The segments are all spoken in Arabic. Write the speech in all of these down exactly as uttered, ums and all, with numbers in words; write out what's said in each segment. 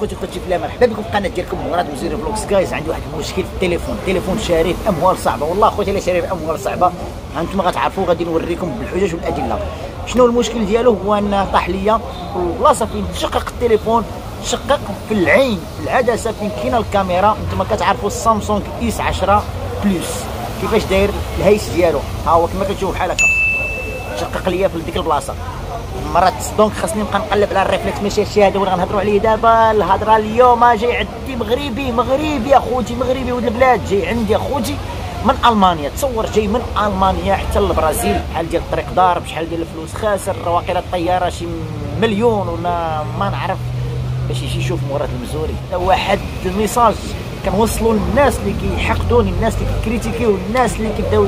خوتي خوتي فلا مرحبا بكم في القناه ديالكم مراد وزير فلوكس. جايز عندي واحد المشكل في التليفون، تليفون شاريه باموال صعبه، والله خوتي الا شاريه باموال صعبه هانتوما غتعرفوا، غادي نوريكم بالحجج والادله شنو المشكل ديالو. هو ان طاح ليا في البلاصه فين تشقق التليفون، شقق في العين في العدسه فين كاينه الكاميرا. انتما كتعرفوا السامسونج اس عشرة بلس كيفاش داير الهيس ديالو، ها هو كما كتشوفوا بحال هكا شقق ليا في ديك البلاصه. مرات دونك خاصني نبقى نقلب على الريفلكس، ماشي هادشي هذا اللي غنهضروا عليه دابا. الهضره اليوم جاي عندي مغربي مغربي اخوتي، مغربي ولد البلاد جاي عندي اخوتي من المانيا. تصور جاي من المانيا حتى للبرازيل، بحال ديال الطريق ضارب، شحال ديال الفلوس خاسر، واقيلا الطياره شي مليون ولا ما نعرف باش يجي يشوف مراد المزوري. واحد الميساج كنوصلوا للناس اللي كيحقدوني، الناس اللي كيكريتيكيو، الناس اللي كيبداو.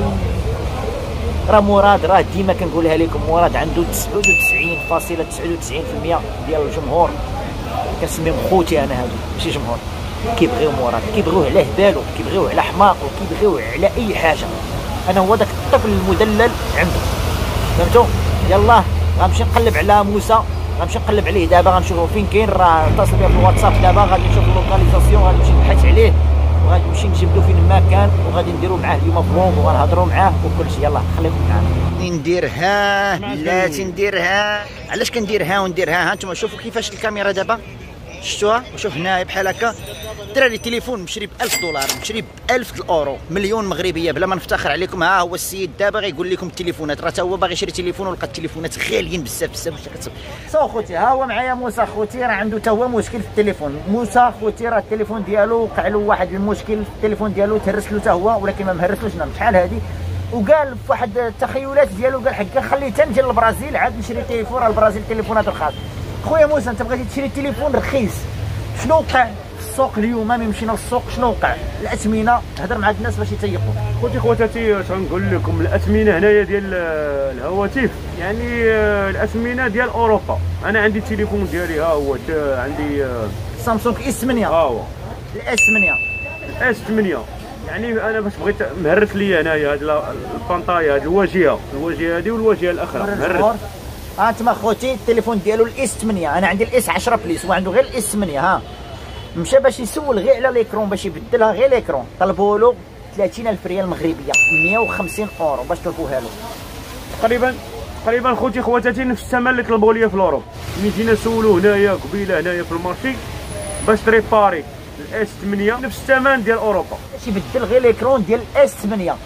راه مراد راه ديما كنقولها لكم، مراد عنده تسعة وتسعين فاصلة تسعة وتسعين بالمئة ديال الجمهور كنسميهم خوتي انا، هادو ماشي جمهور، كيبغيو مراد، كيبغيوه على هبالو، كيبغيوه على حماقو، كيبغيوه على اي حاجه. انا هو داك الطفل المدلل عنده، فهمتوا؟ يلاه غنمشي نقلب على موسى، غنمشي نقلب عليه دابا، غنشوفو فين كاين. راه اتصل بيا في الواتساب دابا، غادي نشوف اللوكاليزاسيون، غادي نمشي نبحث عليه وغادي نمشي نجيب له فين ما كان، وغادي نديرو معاه اليوم فلوغ وغنهضروا معاه وكل شيء. يلاه خليكم معنا. ندير ها لا تندير ها، علاش كندير ها وندير ها؟ ها انتم شوفوا كيفاش الكاميرا دابا، شفتوها؟ وشوف هنايا بحال هكا الدراري تليفون مشري ب ألف دولار، مشري ب ألف الاورو، مليون مغربيه بلا ما نفتخر عليكم. ها هو السيد دابا غيقول لكم التليفونات، راه تا هو باغي يشري تليفون ولقى التليفونات غاليين بزاف بزاف. واش كتسمع؟ سو خوتي ها هو معايا موسى خوتي، راه عنده تا هو مشكل في التليفون. موسى خوتي راه التليفون ديالو وقع له واحد المشكل في التليفون ديالو، تهرس له تا هو، ولكن ما مهرسلوش شحال هادي. وقال في واحد التخيلات ديالو قال حكا خليتها نجي للبرازيل عاد نشري تليفون، راه البرازيل تليفونات رخاص. خويا موسى انت بغيتي تشري تليفون رخيص، شنو وقع في السوق اليوم؟ ملي مشينا للسوق شنو وقع؟ الاثمنه، هضر مع الناس باش يتيقوا. خوتي خواتاتي تنقول لكم الاثمنه هنايا ديال الهواتف، يعني الاثمنه ديال اوروبا. انا عندي التليفون ديالي ها هو، عندي سامسونج اس ثمانية، ها هو الاس ثمانية، الاس ثمانية. يعني انا باش بغيت مهرس ليا هنايا هاد البانطايه، هاد الواجهه الواجهه هادي والواجهه الاخرى مهرس. ها انتما خوتي التليفون ديالو الاس ثمانية، انا عندي الاس عشرة بليس وعنده غير الاس ثمانية. ها مشى باش يسول غير على ليكرون، باش يبدلها غير ليكرون، طلبوا له ثلاثين ألف ريال مغربيه، مئة وخمسين اورو باش طلبوها له. تقريبا تقريبا خوتي خواتاتي نفس الثمن اللي طلبوا لي في الاوروب. ملي جينا نسولو هنايا قبيله هنايا في المارشي باش تريباري الاس ثمانية نفس الثمن ديال اوروبا، باش يبدل غير ليكرون ديال الاس ثمانية.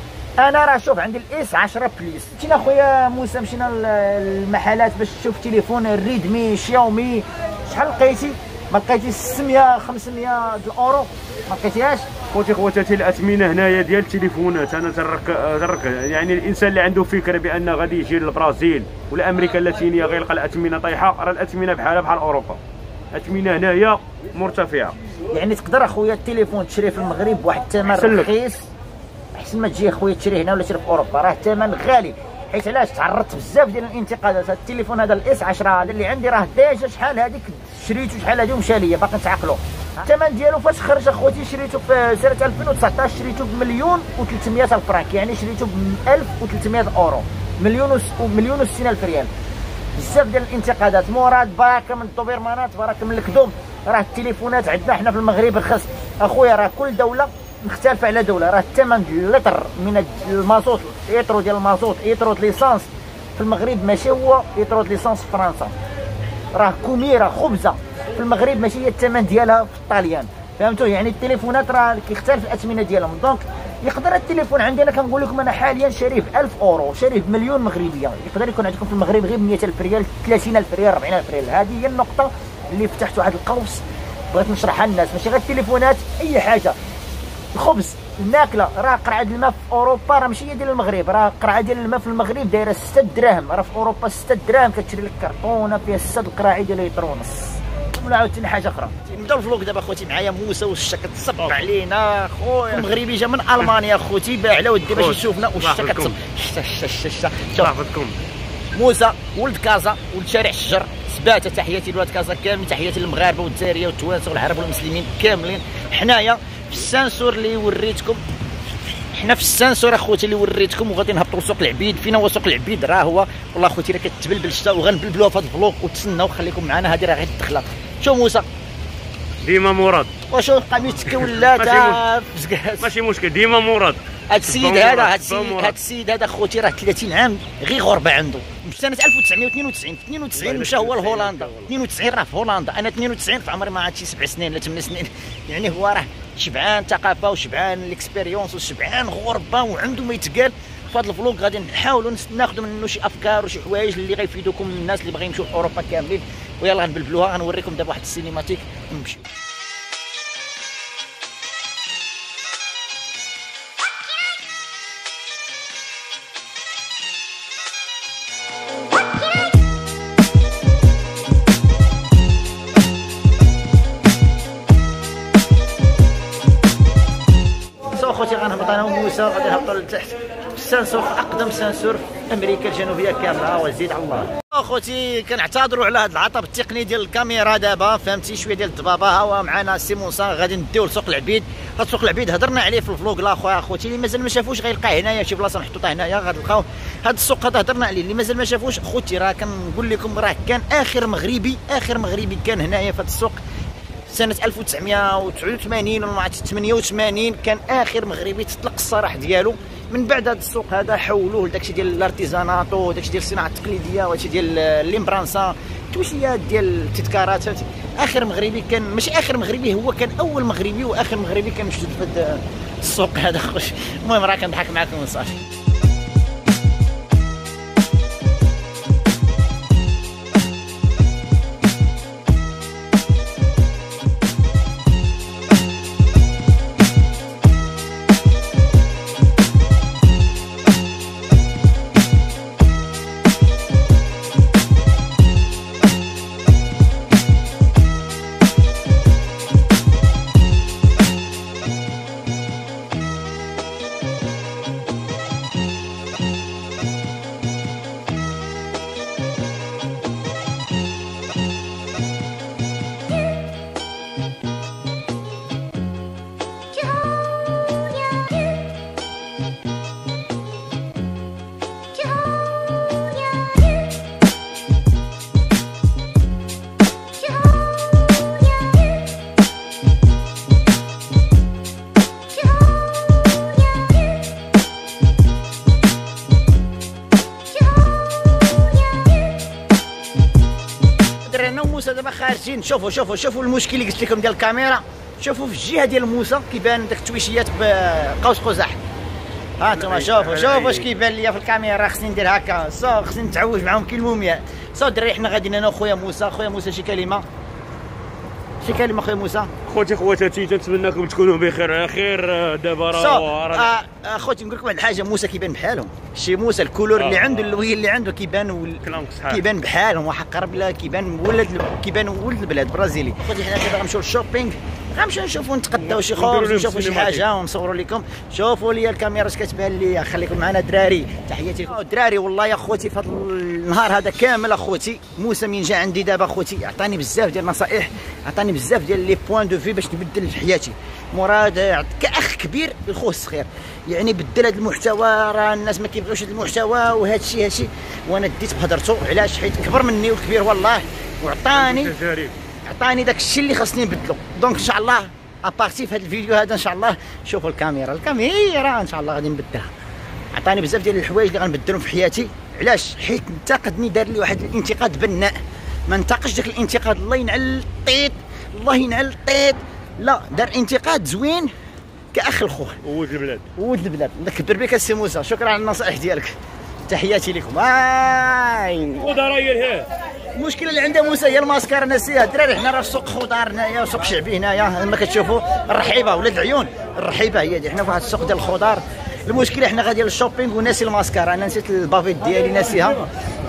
انا راه شوف عندي الاس عشرة بليس. مشينا خويا موسى مشينا للمحلات باش تشوف تليفون ريدمي شاومي، شحال لقيتي؟ ما لقيتيش ستمية خمسمية الاورو، ما لقيتيهاش. خوتي خواتاتي الاثمنه هنايا ديال التليفونات، انا ترك ترك يعني الانسان اللي عنده فكره بان غادي يجي للبرازيل ولا امريكا اللاتينيه غيلقى الاثمنه طايحه، راه الاثمنه بحالها بحال اوروبا، الاثمنه هنايا مرتفعه. يعني تقدر اخويا التليفون تشريه في المغرب بواحد الثمن رخيص احسن ما تجي اخويا تشريه هنا ولا تشري في اوروبا، راه الثمن غالي. حيت علاش؟ تعرضت بزاف ديال الانتقادات. هذا التليفون هذا الاس عشرة هذا اللي عندي راه ديجا شحال هذيك شريته، شحال هذه ومشى ليا باقي نتعقلوا. الثمن ديالو فاش خرج اخوتي شريته في سنه ألفين وتسعطاش، شريته بمليون وثلاثمية الف فرانك، يعني شريته ب ألف وثلاثمية اورو، مليون و مليون وستين الف ريال. بزاف ديال الانتقادات. مراد باراك من الدوبرمانات، باراك من الكذوب. راه التليفونات عندنا حنا في المغرب رخص اخويا، راه كل دوله مختلفه على دوله. راه الثمن اللتر من المازوت، ايترو ديال المازوت، ايترو ليسانس في المغرب ماشي هو ايترو ليسانس في فرنسا. راه كوميره خبزه في المغرب ماشي هي الثمن ديالها في الطاليان، فهمتوا؟ يعني التليفونات راه كيختلف الاثمنه ديالهم. دونك يقدر التليفون عندي انا كنقول لكم انا حاليا شاريه ب ألف اورو، شاريه بمليون مغربيه، يقدر يكون عندكم في المغرب غير مئة ألف ريال، ثلاثين ألف ريال، أربعين ألف ريال. هذه هي النقطه اللي فتحت واحد القوس بغيت نشرحها للناس. ماشي غير التليفونات، اي حاجه، الخبز، الماكله. راه قرعه الماء في اوروبا راه ماشي هي ديال المغرب، راه قرعه ديال الماء في المغرب دايره ستة دراهم، راه في اوروبا ستة دراهم كتشري لك كرتونه فيها ستة القراعي ديال لتر ونص. ولا عاوتاني حاجه اخرى. نبداو الفلوق دابا خوتي، معايا موسى والشتا كتصبعوا علينا. خويا المغربي جا من المانيا خوتي، باع على ودي باش يشوفنا والشتا كتصب. شتا شتا شتا شتا موسى ولد كازا، ولد شارع الشجر، سباته. تحياتي لولاد كازا كاملين، تحياتي للمغاربه والجزائريه والتوانسه والعرب والمسلمين كاملين. حنايا في السانسور اللي وريتكم، حنا في السانسور اخوتي اللي وريتكم، وغادي نهبطوا لسوق العبيد. فين هو سوق العبيد؟ راه هو والله اخوتي راه كتبلبل الشتا، وغنبلبلوها في هذا الفلوق وتسناو خليكم معنا، هذه راه غير الدخله. شوف موسى ديما مراد. واش قميصك ولا تا فزكات؟ ماشي مشكل، ديما مراد. هاد السيد هذا هاد السيد هاد السيد هذا خوتي راه ثلاثين عام غير غربه عنده. في سنه ألف وتسعمائة واثنين وتسعين في اثنين وتسعين مشى هو لهولندا. اثنين وتسعين راه في هولندا، انا اثنين وتسعين في عمري ما عاد شي سبع سنين ولا ثمان سنين. يعني هو راه شبعان ثقافه وشبعان الاكسبيريونس وشبعان غربه وعنده ما يتقال. في هذا الفلوق غادي نحاولوا ناخذوا منه شي افكار وشي حوايج اللي غيفيدوكم الناس اللي باغيين يمشيو لاوروبا كاملين. ويلا غنبلبلوها، غنوريكم دابا واحد السينماتيك ونمشيو. خوتي غنهبط انا وموسى غادي نهبطوا لتحت في السانسور، اقدم سانسور في امريكا الجنوبيه كامله. وزيد على الله اخوتي، كنعتذروا على هذا العطب التقني ديال الكاميرا دابا، فهمتي شويه ديال الضبابه. ها هو معنا سي موسى غادي نديو لسوق العبيد. هاد سوق العبيد هضرنا عليه في الفلوق الاخر اخوتي، اللي مازال ما شافوش غيلقاه هنايا شي بلاصه محطوطه هنايا غتلقاو هاد السوق هذا هضرنا عليه. اللي مازال ما شافوش خوتي راه كنقول لكم راه كان اخر مغربي اخر مغربي كان هنايا في هاد السوق سنة ألف وتسعمائة وتسعة وثمانين ولا ثمانية وثمانين كان اخر مغربي تطلق السراح ديالو. من بعد هذا السوق هذا حولوه لداكشي ديال الارتيزانات وداكشي ديال الصناعه التقليديه وداكشي ديال الليمبرانسا توشيات ديال التذكارات. فهمتي اخر مغربي كان ماشي اخر مغربي، هو كان اول مغربي واخر مغربي كان موجود في هذا السوق هذا خوش. المهم راه كنضحك معكم وصافي. انا وموسى دابا خارجين. شوفوا شوفوا شوفوا المشكل اللي قلت لكم ديال الكاميرا. شوفوا في الجهه ديال موسى كيبان داك التويشيات بقوس قزح. ها انتم شوفوا شوفوا اش كيبان ليا في الكاميرا. خصني ندير هكا صا خصني نتعوج معاهم كي المومياء. صا الدراري حنا غاديين انا وخويا موسى. خويا موسى شي كلمه شي كلمه خويا موسى. خوتي خواتاتي تنتمناكم تكونوا بخير على خير. دابا راه اخوتي نقول لكم واحد الحاجه، موسى كيبان بحالهم. شي موسى الكولور اللي عنده الوجه اللي عنده كيبان كيبان بحالهم وحق رب الله كيبان ولد كيبان ولد البلاد برازيلي. خوتي حنا دابا غنمشيو للشوبينغ، غنمشيو نشوفوا نتقداو شي خبز نشوفوا شي حاجه ونصوروا لكم. شوفوا لي الكاميرا اش كتبان لي. خليكم معنا دراري. تحياتي لكم الدراري. والله يا خوتي في هذا النهار هذا كامل اخوتي موسى من جا عندي دابا اخوتي عطاني بزاف ديال النصائح، عطاني بزاف ديال لي بوين دو في باش نبدل في حياتي. مراد كاخ كبير لخوه الصغير، يعني بدل هذا المحتوى. راه الناس ما كيبغيوش هذا المحتوى وهذا الشيء هذا الشيء، وانا ديت بهضرته. علاش؟ حيت كبر مني وكبير والله، وعطاني عطاني داك الشيء اللي خاصني نبدلو. دونك ان شاء الله ابارتي في هذا الفيديو هذا ان شاء الله شوفوا الكاميرا الكاميرا ان شاء الله غادي نبدلها. عطاني بزاف ديال الحوايج اللي غنبدلهم في حياتي. علاش؟ حيت انتقدني دار لي واحد الانتقاد بناء. ما انتقدش داك الانتقاد الله ينعل الطيط الله ينعل الطيط، لا دار انتقاد زوين كاخ الخوه ولد البلاد ولد البلاد. الله يكبر بك السي موسى. شكرا على النصائح ديالك. تحياتي لكم. هاي خضار هي الها. المشكله اللي عندها موسى هي الماسكار ناسيها. الدراري حنا راه سوق خضار هنايا وسوق شعبي هنايا ما كتشوفوا. الرحيبه ولاد العيون الرحيبه هي دي. حنا في واحد السوق ديال الخضار. المشكله حنا غادي للشوبينغ وناسي الماسكار. انا نسيت البافيت ديالي ناسيها.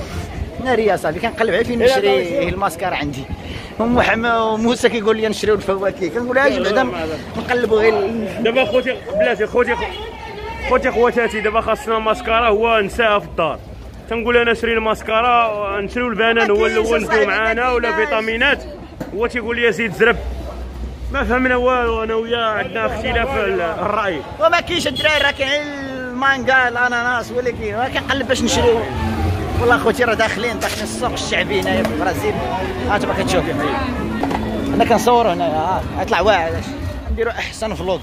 ناري صاحبي كنقلب على فين نشري الماسكار عندي. محمد وموسى كيقول لي نشريو الفواكه كنقول لها اجي بعدا نقلبوا غير. دابا خوتي بلاتي خوتي خوتي خواتاتي دابا خاصنا ماسكارا هو نساها في الدار. تنقول انا نشري الماسكارا نشريو البنان هو الاول ندو معانا ولا فيتامينات. هو تيقول لي زيد زرب. ما فهمنا والو انا وياه عندنا اختلاف الراي. وما كاينش الدراري راه كاين المانغا الاناناس ولكن ما كنقلب باش نشريو. والله خوتي راه داخلين داخلين السوق الشعبي هنايا في البرازيل. ها انتما كتشوفوا انا كنصور هنايا ها يطلع واعر نديرو احسن فلوق.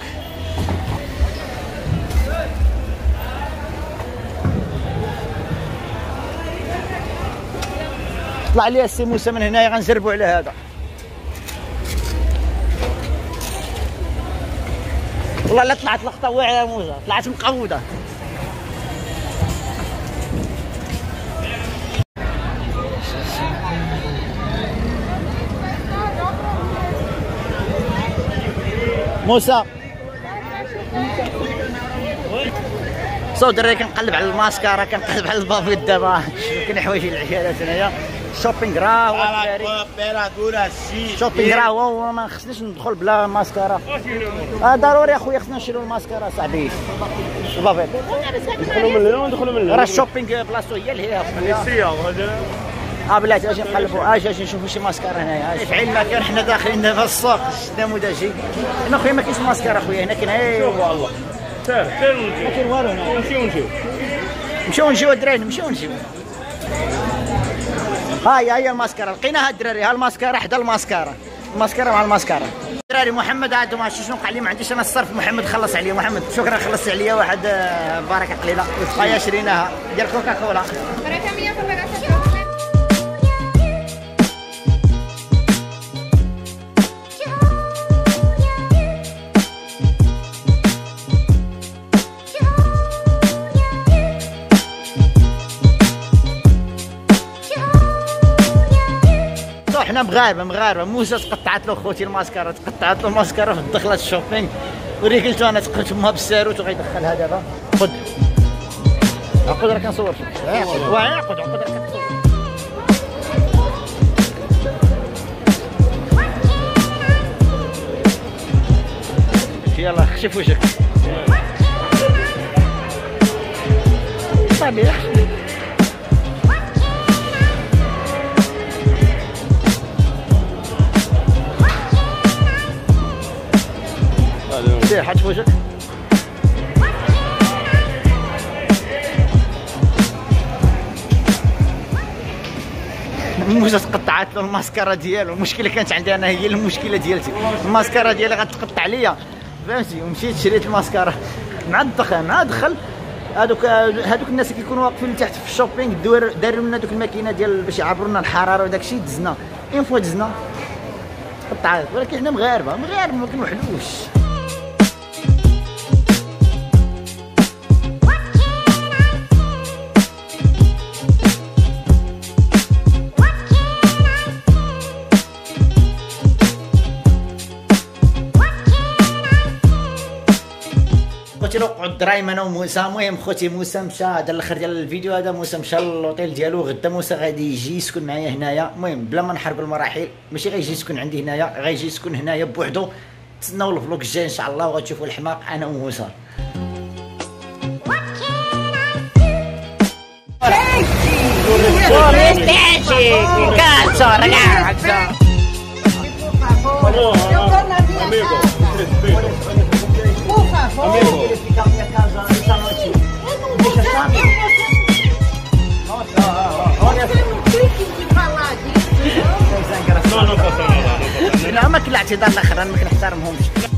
طلع لي السي موسى من هنايا غنزربوا على هذا. والله لا طلعت لقطه واعره يا موسى، طلعت مقوده. موسى صو دري كنقلب على الماسكارا، كنقلب على البافي دابا كاين حوايج العيالات هنايا. شوبينغ راه هو الدراري، شوبينغ راه هو ما خصنيش ندخل بلا ماسكارا. اه ضروري اخويا خصنا نشريو الماسكارا صاحبي. البافي ندخلوا من هنا وندخلوا من هنا، راه الشوبينغ بلاصتو هي اللي هي اه بلاتي اجي نقلبوا اجي اجي نشوفوا شي ماسكارا هنايا. في علم كان حنا داخلين دابا السوق نموذجي. هنا خويا ما كاينش ماسكارا خويا، هنا كاين غير شوفوا الله سير سير ما كاين والو هنا. نمشيو نمشيو نمشيو نجيو الدراري نمشيو نجيو. هاي هاي الماسكارا لقيناها الدراري، ها الماسكارا حدا الماسكارا، الماسكارا مع الماسكارا. الدراري محمد عاد ما عرفتش شنو وقع لي، ما عنديش انا الصرف. محمد خلص عليا، محمد شكرا خلصت عليا واحد بركه قليله. هيا شريناها ديال كوكا كولا. حنا مغاربه مغاربه. موسى تقطعت له خوتي الماسكارا، تقطعت له الماسكارا في دخلة الشوبينغ. وريك قلت انا تقلت امها بالساروت وغيدخلها دابا. خذ عقد راه كنصور فيك. واه عقد عقد راه كنصور. يلا خشف وجهك صبيح. سير حط في وجهك. موسى تقطعت له الماسكارا ديالو. المشكله كانت عندي انا، هي المشكله ديالتي. الماسكارا ديالي غتقطع ليا فهمتي، ومشيت شريت الماسكارا مع الدخل مع دخل. هذوك هذوك الناس اللي كيكونوا واقفين تحت في الشوبينغ داروا لنا دوك الماكينه ديال باش يعبروا لنا الحراره وداك الشيء. دزنا اون فوا دزنا قطعت. ولكن حنا مغاربه مغاربه ما كنوحلوش. خوتي لو قعد درايم انا وموسى. المهم خوتي موسى مشى، هذا الاخر ديال الفيديو هذا. موسى مشى للوطيل ديالو، غدا موسى غادي يجي يسكن معايا هنايا. المهم بلا ما نحرقوا المراحل، ماشي غيجي يسكن عندي هنايا، غيجي يسكن هنايا بوحدو. تسناو الفلوق الجاي ان شاء الله وغتشوفوا الحماق انا وموسى. Amigo. Fica a minha casa essa noite. Deixa sabe? Nossa, olha só. falar disso. Não, não posso nada. لا ما كل اعتذار الاخر انا ما كنحترمهمش.